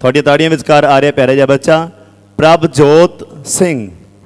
थोड़ी ताड़ियां विचकार आ रहा प्यारा जा बच्चा प्रभजोत सिंह।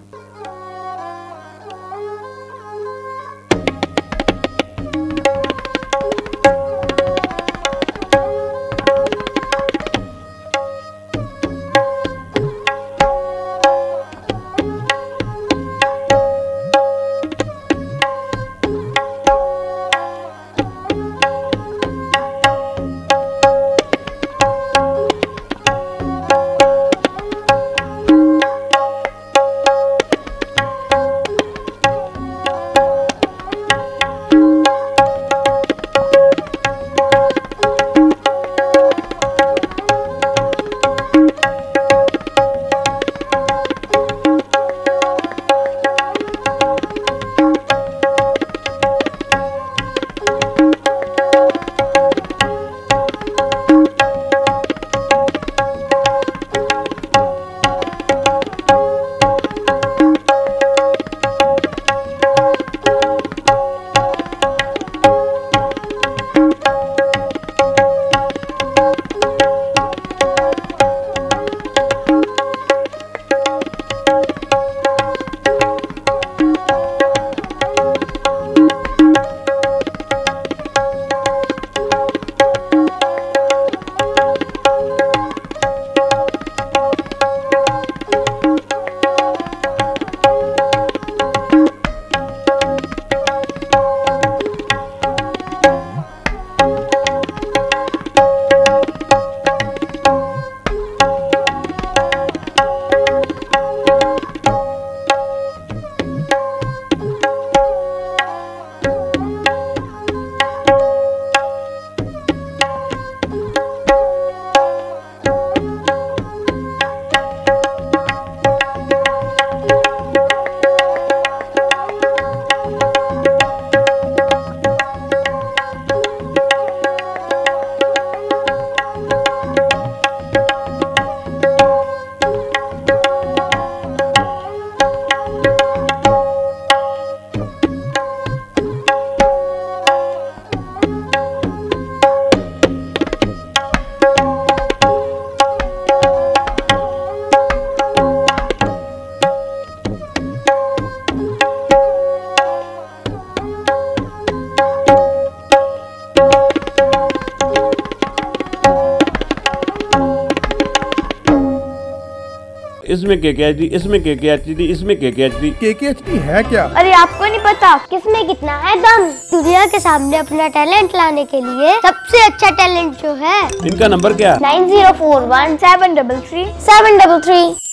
इसमें KKHD, इसमें KKHD, इसमें KKHD। KKHD है क्या? अरे आपको नहीं पता किसमें कितना है दम। दुनिया के सामने अपना टैलेंट लाने के लिए सबसे अच्छा टैलेंट जो है। इनका नंबर क्या? 9041 733 733।